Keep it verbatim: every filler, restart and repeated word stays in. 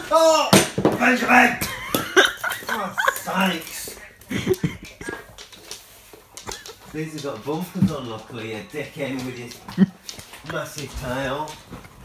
Oh, Benjamin! Oh, thanks. These have got bumpers on, luckily, you dickhead with your massive tail.